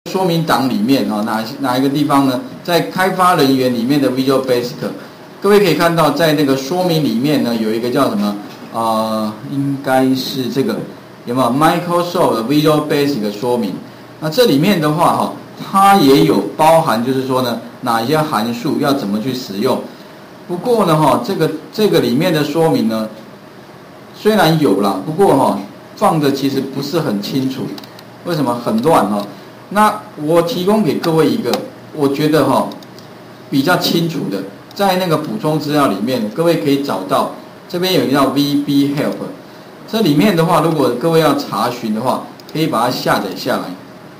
说明档里面哪一个地方呢？在开发人员里面的 Visual Basic， 各位可以看到，在那个说明里面呢，有一个叫什么应该是这个有没有 Microsoft Visual Basic 说明？那这里面的话它也有包含，就是说呢，哪一些函数要怎么去使用。不过呢这个里面的说明呢，虽然有啦，不过放的其实不是很清楚。为什么很乱那我提供给各位一个，我觉得比较清楚的，在那个补充资料里面，各位可以找到这边有一个叫 VB Help， 这里面的话，如果各位要查询的话，可以把它下载下来。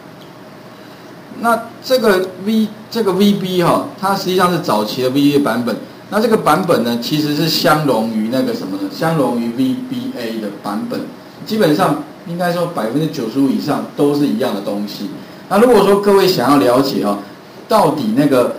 那这个 VB 它实际上是早期的 VB 版本。那这个版本呢，其实是相容于那个什么呢？相容于 VBA 的版本，基本上应该说95%以上都是一样的东西。那如果说各位想要了解到底那个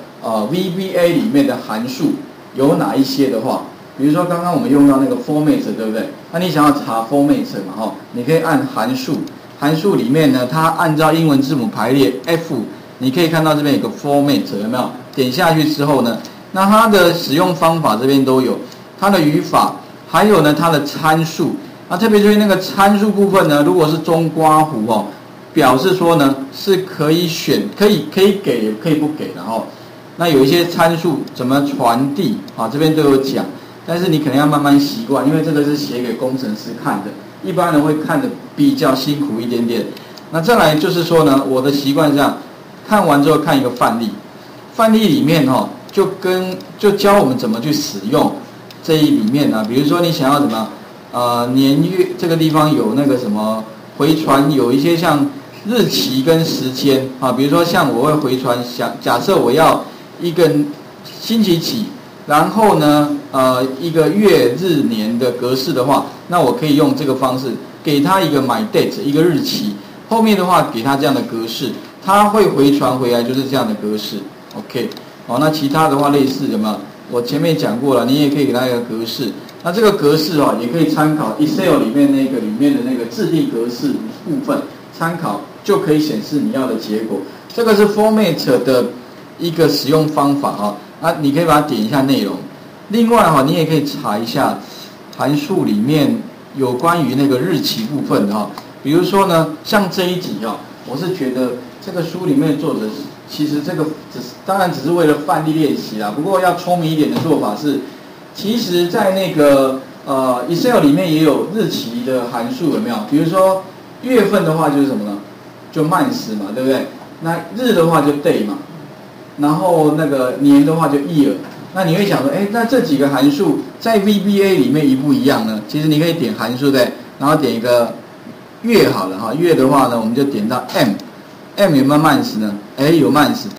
VBA 里面的函数有哪一些的话，比如说刚刚我们用到那个 format， 对不对？那你想要查 format 嘛你可以按函数，函数里面呢，它按照英文字母排列 F， 你可以看到这边有个 format， 有没有？点下去之后呢，那它的使用方法这边都有，它的语法，还有呢它的参数。那特别注意那个参数部分呢，如果是中括弧表示说呢是可以选，可以给也可以不给的那有一些参数怎么传递这边都有讲，但是你可能要慢慢习惯，因为这个是写给工程师看的，一般人会看的比较辛苦一点点。那再来就是说呢，我的习惯是这样，看完之后看一个范例，范例里面就教我们怎么去使用这一里面比如说你想要怎么年月这个地方有那个什么回传，有一些像日期跟时间比如说像我会回传，假设我要一个星期几，然后呢一个月日年的格式的话，那我可以用这个方式给他一个 my date 一个日期，后面的话给他这样的格式，它会回传回来就是这样的格式。 OK， 那其他的话类似有没有？我前面讲过了，你也可以给它一个格式。那这个格式也可以参考 Excel 里面的那个制定格式部分，参考就可以显示你要的结果。这个是 Format 的一个使用方法你可以把它点一下内容。另外你也可以查一下函数里面有关于那个日期部分的比如说呢，像这一集我是觉得这个书里面作者其实这个当然只是为了范例练习啦，不过要聪明一点的做法是，其实在那个Excel 里面也有日期的函数，有没有？比如说月份的话就是什么呢？就 month 嘛，对不对？那日的话就 day 嘛，然后那个年的话就 year。那你会想说，那这几个函数在 VBA 里面一不一样呢？其实你可以点函数对，然后点一个月好了月的话呢，我们就点到 M 有没有 month 呢？有 month。